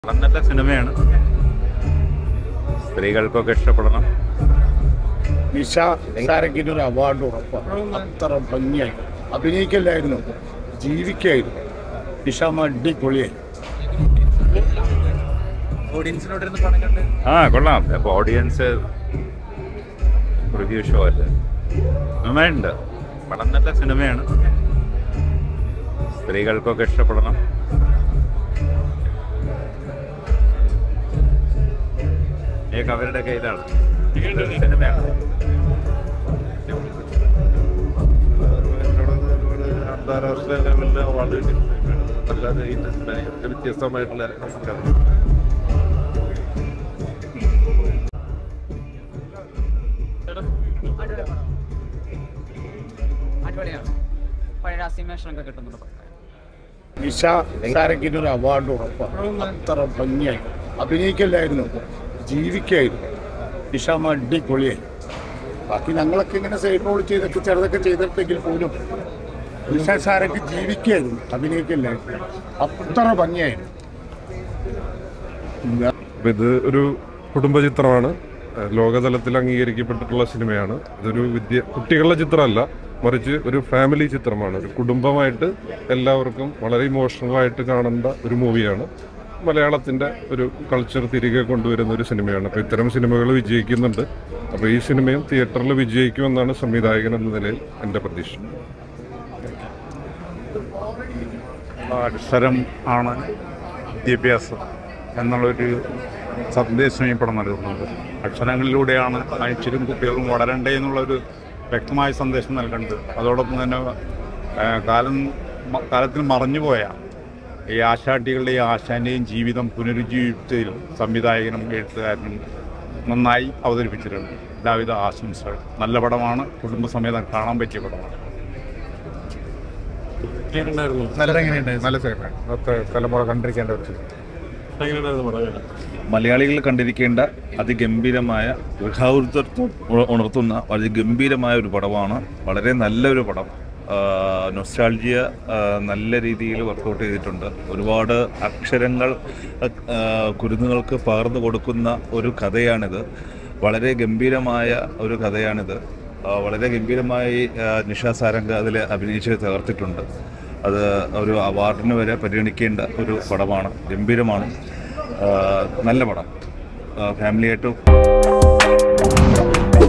നല്ല സിനിമയാണ്, സ്ത്രീകൾക്കൊക്കെ ഇഷ്ടപ്പെടണം. നിഷ സാരംഗിനൊരു അവാർഡ് ഉറപ്പാണ്. അത്ര ഭംഗിയായി അഭിനയിക്കല്ലായിരുന്നു, ജീവിക്കായിരുന്നു. നിഷ അടിപൊളിയായി. കൊള്ളാം. അപ്പോൾ ഓഡിയൻസ് റിവ്യൂ ഷോ അല്ലേ, നന്നായിട്ടുണ്ട്. പടം നല്ല സിനിമയാണ്, സ്ത്രീകൾക്കൊക്കെ ഇഷ്ടപ്പെടണം. അവരുടെ കയ്യിലാണ് സിനിമയാണ്. അന്താരാഷ്ട്ര ലെവലിൽ അവാർഡ് അല്ലാതെ വ്യത്യസ്തമായിട്ടുള്ള നിഷ സാരംഗിനൊരു അവാർഡ് ഉറപ്പാണ്. അത്ര ഭംഗിയായി അഭിനയിക്കല്ലായിരുന്നു, ജീവിക്കായിരുന്നു. നിഷ അടിപൊളിയായി. ബാക്കി ഞങ്ങളൊക്കെ ഇങ്ങനെ സൈഡ് റോൾ ചെയ്തൊക്കെ ചെറുതൊക്കെ ചെയ്തിട്ടെങ്കിൽ പോലും നിഷ സാരംഗ് ജീവിക്കായിരുന്നു, അഭിനയിക്കല്ലായിരുന്നു. അത്ര ഭംഗിയായിരുന്നു. ഇത് ഒരു കുടുംബചിത്രമാണ്, ലോകതലത്തിൽ അംഗീകരിക്കപ്പെട്ടിട്ടുള്ള സിനിമയാണ്. ഇതൊരു കുട്ടികളുടെ ചിത്രമല്ല, മറിച്ച് ഒരു ഫാമിലി ചിത്രമാണ്. ഒരു കുടുംബമായിട്ട് എല്ലാവർക്കും വളരെ ഇമോഷണലായിട്ട് കാണേണ്ട ഒരു മൂവിയാണ്. മലയാളത്തിൻ്റെ ഒരു കൾച്ചർ തിരികെ കൊണ്ടുവരുന്ന ഒരു സിനിമയാണ്. അപ്പോൾ ഇത്തരം സിനിമകൾ വിജയിക്കുന്നുണ്ട്. അപ്പോൾ ഈ സിനിമയും തിയേറ്ററിൽ വിജയിക്കുമെന്നാണ് സംവിധായകൻ എന്ന നിലയിൽ എൻ്റെ പ്രതീക്ഷ. അക്ഷരം ആണ് വിദ്യാഭ്യാസം എന്നുള്ളൊരു സന്ദേശം ഈ പടം നൽകുന്നുണ്ട്. അക്ഷരങ്ങളിലൂടെയാണ് മനുഷ്യരും കുട്ടികളും വളരണ്ടേ എന്നുള്ളൊരു വ്യക്തമായ സന്ദേശം നൽകുന്നുണ്ട്. അതോടൊപ്പം തന്നെ കാലത്തിൽ മറഞ്ഞുപോയ ഈ ആശാട്ടികളുടെയും ആശാന്റെയും ജീവിതം പുനരുജ്ജീവിതത്തിൽ സംവിധായകനും എഴുത്തുകാരനും നന്നായി അവതരിപ്പിച്ചിട്ടുണ്ട്. എല്ലാവിധ ആശംസകൾ. നല്ല പടമാണ്, കുടുംബസമേതം കാണാൻ പറ്റിയ പടമാണ്. നല്ല സിനിമയാണ്, തലമുറ കണ്ടിരിക്കേണ്ട ഒരു സിനിമ. മലയാളികൾ കണ്ടിരിക്കേണ്ട അതിഗംഭീരമായ ഗൃഹാതുരത്വം ഉണർത്തുന്ന വളരെ ഗംഭീരമായ ഒരു പടമാണ്. വളരെ നല്ലൊരു പടം. നൊസ്റ്റാൾജിയ നല്ല രീതിയിൽ വർക്കൗട്ട് ചെയ്തിട്ടുണ്ട്. ഒരുപാട് അക്ഷരങ്ങൾ കുരുന്നുകൾക്ക് പകർന്നു കൊടുക്കുന്ന ഒരു കഥയാണിത്. വളരെ ഗംഭീരമായ ഒരു കഥയാണിത്. വളരെ ഗംഭീരമായി നിഷ സാരംഗ് അതിൽ അഭിനയിച്ച് തകർത്തിട്ടുണ്ട്. അത് ഒരു അവാർഡിന് വരെ പരിഗണിക്കേണ്ട ഒരു പടമാണ്. ഗംഭീരമാണ്, നല്ല പടം. ഫാമിലിയായിട്ട്